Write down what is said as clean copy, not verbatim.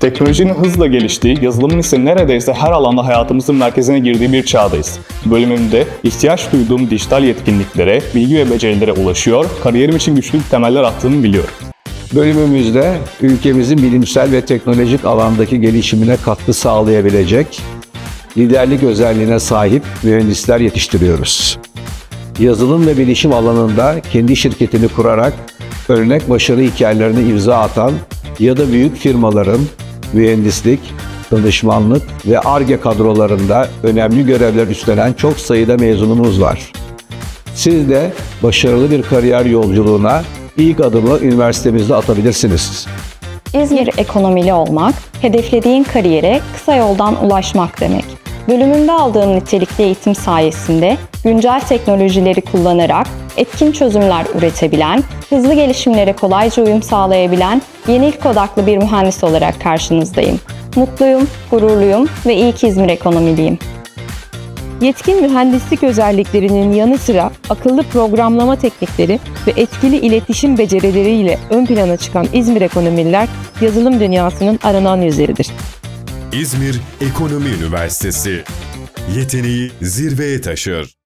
Teknolojinin hızla geliştiği, yazılımın ise neredeyse her alanda hayatımızın merkezine girdiği bir çağdayız. Bölümümde ihtiyaç duyduğum dijital yetkinliklere, bilgi ve becerilere ulaşıyor, kariyerim için güçlü temeller attığımı biliyorum. Bölümümüzde ülkemizin bilimsel ve teknolojik alandaki gelişimine katkı sağlayabilecek liderlik özelliğine sahip mühendisler yetiştiriyoruz. Yazılım ve bilişim alanında kendi şirketini kurarak örnek başarı hikayelerini imza atan ya da büyük firmaların mühendislik, danışmanlık ve Ar-Ge kadrolarında önemli görevler üstlenen çok sayıda mezunumuz var. Siz de başarılı bir kariyer yolculuğuna ilk adımı üniversitemizde atabilirsiniz. İzmir ekonomili olmak, hedeflediğin kariyere kısa yoldan ulaşmak demek. Bölümümde aldığım nitelikli eğitim sayesinde güncel teknolojileri kullanarak etkin çözümler üretebilen, hızlı gelişimlere kolayca uyum sağlayabilen yenilik odaklı bir mühendis olarak karşınızdayım. Mutluyum, gururluyum ve iyi ki İzmir ekonomiliyim. Yetkin mühendislik özelliklerinin yanı sıra akıllı programlama teknikleri ve etkili iletişim becerileriyle ön plana çıkan İzmir ekonomililer yazılım dünyasının aranan yüzleridir. İzmir Ekonomi Üniversitesi. Yeteneği zirveye taşır.